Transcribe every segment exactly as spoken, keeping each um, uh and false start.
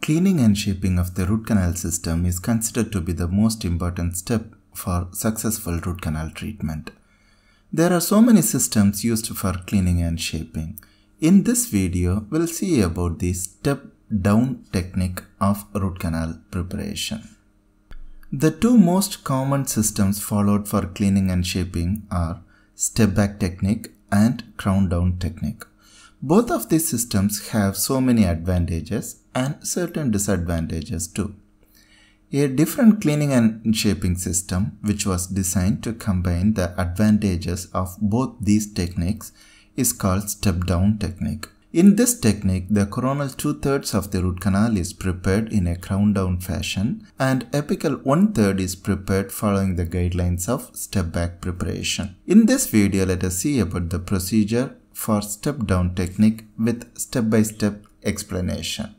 Cleaning and shaping of the root canal system is considered to be the most important step for successful root canal treatment. There are so many systems used for cleaning and shaping. In this video, we'll see about the step-down technique of root canal preparation. The two most common systems followed for cleaning and shaping are step-back technique and crown-down technique. Both of these systems have so many advantages and certain disadvantages too. A different cleaning and shaping system, which was designed to combine the advantages of both these techniques, is called step-down technique. In this technique, the coronal two-thirds of the root canal is prepared in a crown-down fashion and apical one-third is prepared following the guidelines of step-back preparation. In this video, let us see about the procedure for step-down technique with step-by-step explanation.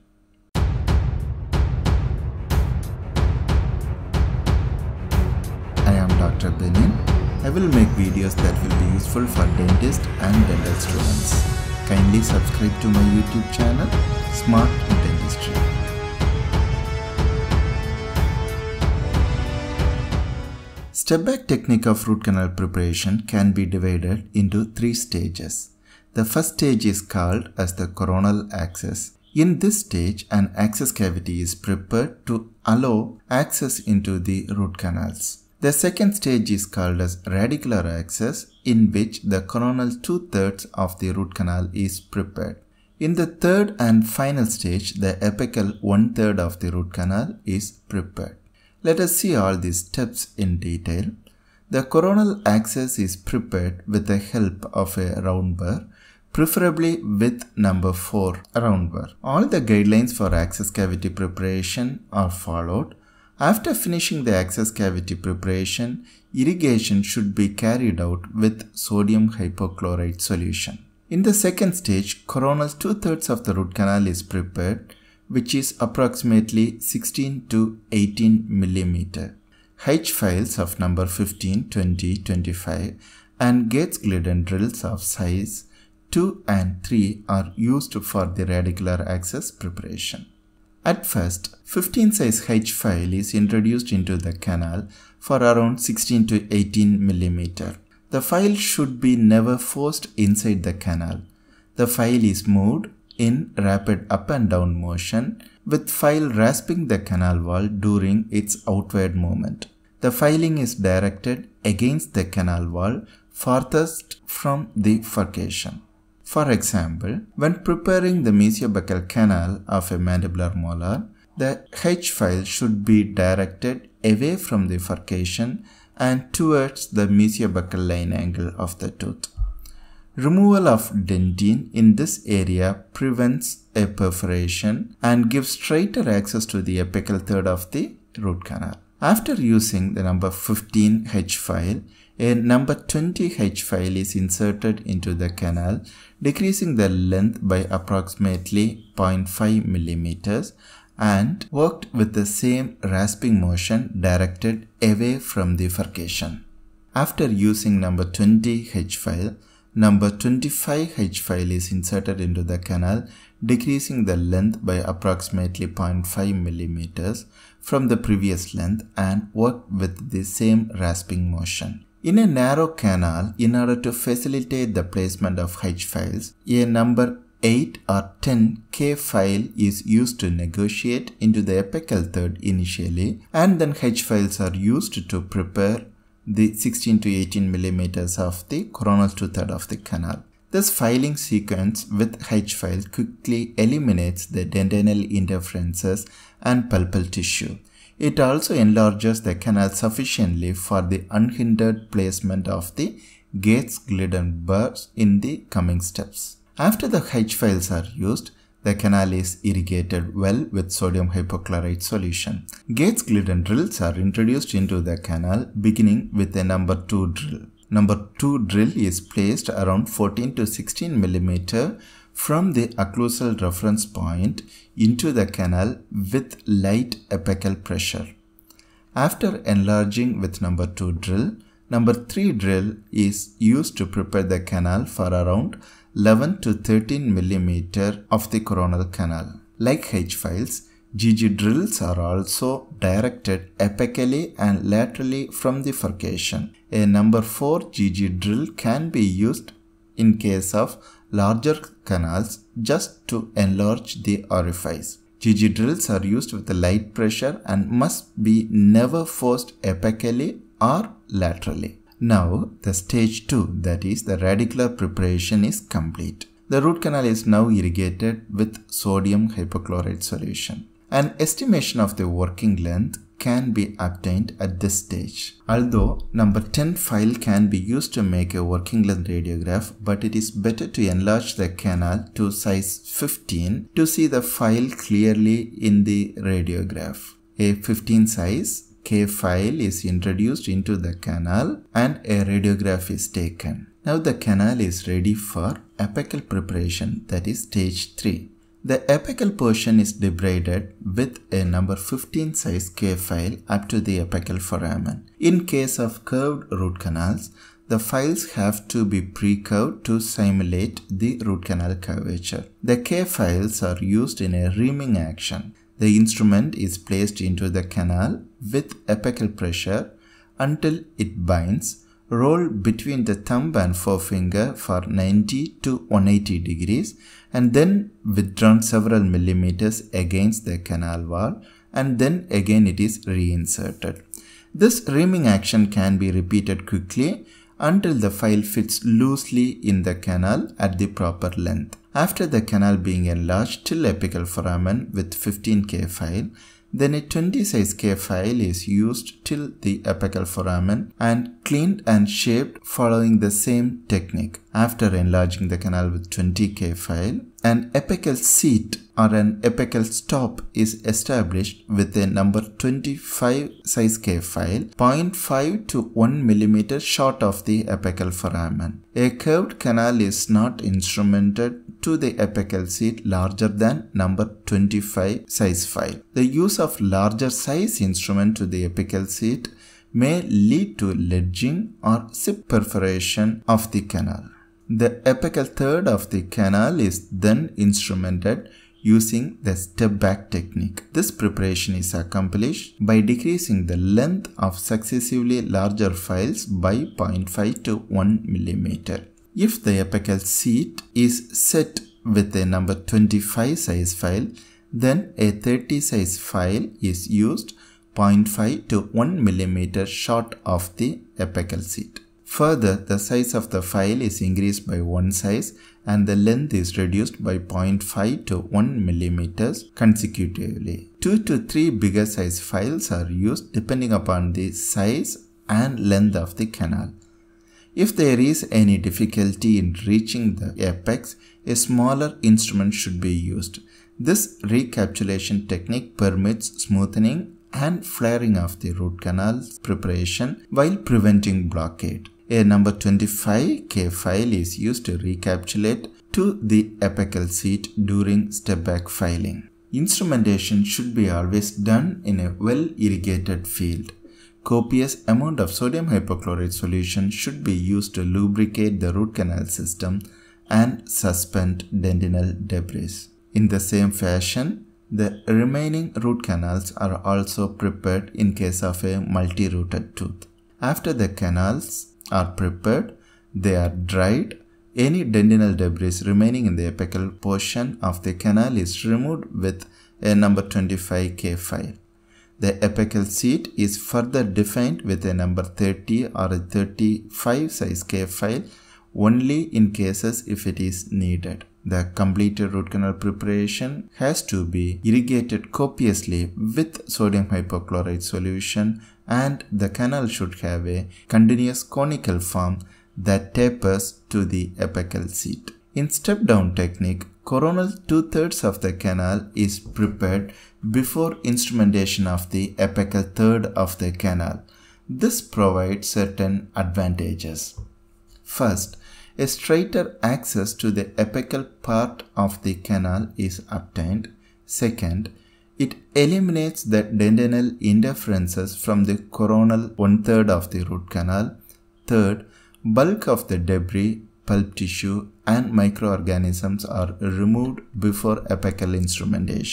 I am Doctor Benin. I will make videos that will be useful for dentists and dental students. Kindly subscribe to my YouTube channel, Smart Dentistry. Step-back technique of root canal preparation can be divided into three stages. The first stage is called as the coronal access. In this stage, an access cavity is prepared to allow access into the root canals. The second stage is called as radicular access, in which the coronal two-thirds of the root canal is prepared. In the third and final stage, the apical one-third of the root canal is prepared. Let us see all these steps in detail. The coronal access is prepared with the help of a round burr, preferably with number four round burr. All the guidelines for access cavity preparation are followed. After finishing the access cavity preparation, irrigation should be carried out with sodium hypochlorite solution. In the second stage, coronal two-thirds of the root canal is prepared, which is approximately sixteen to eighteen millimeter. H files of number fifteen, twenty, twenty-five and Gates Glidden drills of size two and three are used for the radicular access preparation. At first, fifteen size H file is introduced into the canal for around sixteen to eighteen millimeter. The file should be never forced inside the canal. The file is moved in rapid up and down motion, with file rasping the canal wall during its outward movement. The filing is directed against the canal wall farthest from the furcation. For example, when preparing the mesiobuccal canal of a mandibular molar, the H file should be directed away from the furcation and towards the mesiobuccal line angle of the tooth. Removal of dentine in this area prevents a perforation and gives straighter access to the apical third of the root canal. After using the number fifteen H file, a number twenty H file is inserted into the canal, decreasing the length by approximately zero point five millimeters and worked with the same rasping motion directed away from the furcation. After using number twenty H file, number twenty-five H file is inserted into the canal, decreasing the length by approximately zero point five millimeters from the previous length and worked with the same rasping motion. In a narrow canal, in order to facilitate the placement of H files, a number eight or ten K file is used to negotiate into the apical third initially, and then H files are used to prepare the sixteen to eighteen millimeters of the coronal two-third of the canal. This filing sequence with H file quickly eliminates the dentinal interferences and pulpal tissue. It also enlarges the canal sufficiently for the unhindered placement of the Gates Glidden burrs in the coming steps. After the H files are used, the canal is irrigated well with sodium hypochlorite solution. Gates Glidden drills are introduced into the canal, beginning with a number two drill. Number two drill is placed around fourteen to sixteen millimeter from the occlusal reference point into the canal with light apical pressure. After enlarging with number two drill, number three drill is used to prepare the canal for around eleven to thirteen millimeter of the coronal canal. Like H files, G G drills are also directed apically and laterally from the furcation. A number four G G drill can be used in case of larger canals just to enlarge the orifice. G G drills are used with a light pressure and must be never forced apically or laterally. Now the stage two, that is the radicular preparation, is complete. The root canal is now irrigated with sodium hypochlorite solution. An estimation of the working length can be obtained at this stage. Although number ten file can be used to make a working length radiograph, but it is better to enlarge the canal to size fifteen to see the file clearly in the radiograph. A fifteen size K file is introduced into the canal and a radiograph is taken. Now the canal is ready for apical preparation, that is stage three. The apical portion is debrided with a number fifteen size K file up to the apical foramen. In case of curved root canals, the files have to be pre-curved to simulate the root canal curvature. The K files are used in a reaming action. The instrument is placed into the canal with apical pressure until it binds. Roll between the thumb and forefinger for ninety to one hundred eighty degrees and then withdrawn several millimeters against the canal wall, and then again it is reinserted. This reaming action can be repeated quickly until the file fits loosely in the canal at the proper length. After the canal being enlarged till apical foramen with fifteen K file, then a twenty size K file is used till the apical foramen and cleaned and shaped following the same technique. After enlarging the canal with twenty K file, an apical seat or an apical stop is established with a number twenty-five size K file, zero point five to one millimeter short of the apical foramen. A curved canal is not instrumented to the apical seat larger than number twenty-five size file. The use of larger size instrument to the apical seat may lead to ledging or sip perforation of the canal. The apical third of the canal is then instrumented using the step-back technique. This preparation is accomplished by decreasing the length of successively larger files by zero point five to one millimeter. If the apical seat is set with a number twenty-five size file, then a thirty size file is used zero point five to one millimeter short of the apical seat. Further, the size of the file is increased by one size and the length is reduced by zero point five to one millimeters consecutively. Two to three bigger size files are used depending upon the size and length of the canal. If there is any difficulty in reaching the apex, a smaller instrument should be used. This recapitulation technique permits smoothing and flaring of the root canal preparation while preventing blockade. A number twenty-five K file is used to recapitulate to the apical seat during step-back filing. Instrumentation should be always done in a well-irrigated field. Copious amount of sodium hypochlorite solution should be used to lubricate the root canal system and suspend dentinal debris. In the same fashion, the remaining root canals are also prepared in case of a multi-rooted tooth. After the canals are prepared, they are dried. Any dentinal debris remaining in the apical portion of the canal is removed with a number twenty-five K file. The apical seat is further defined with a number thirty or a thirty-five size K file only in cases if it is needed. The completed root canal preparation has to be irrigated copiously with sodium hypochlorite solution, and the canal should have a continuous conical form that tapers to the apical seat. In step-down technique, coronal two-thirds of the canal is prepared before instrumentation of the apical third of the canal. This provides certain advantages. First, a straighter access to the apical part of the canal is obtained. Second, it eliminates the dentinal interferences from the coronal one-third of the root canal. Third, bulk of the debris, pulp tissue and microorganisms are removed before apical instrumentation.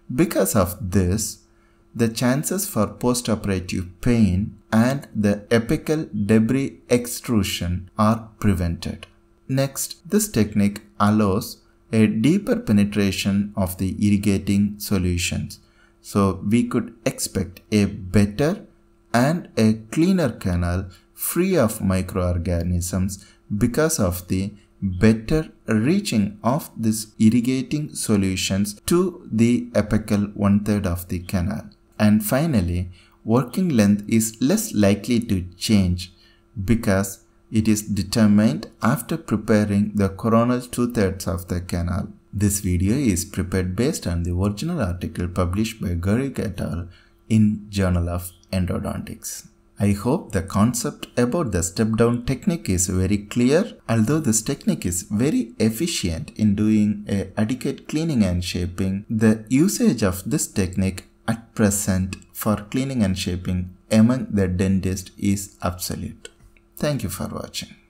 Because of this, the chances for postoperative pain and the apical debris extrusion are prevented. Next, this technique allows a deeper penetration of the irrigating solutions. So we could expect a better and a cleaner canal free of microorganisms because of the better reaching of these irrigating solutions to the apical one-third of the canal. And finally, working length is less likely to change because it is determined after preparing the coronal two-thirds of the canal. This video is prepared based on the original article published by Garrick et al. In Journal of Endodontics. I hope the concept about the step-down technique is very clear. Although this technique is very efficient in doing a adequate cleaning and shaping, the usage of this technique at present for cleaning and shaping among the dentist is absolute. Thank you for watching.